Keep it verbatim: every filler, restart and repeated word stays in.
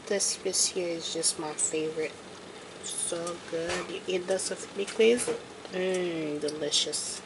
This piece here is just my favorite. So good. You eat this with liquids. Mmm, delicious.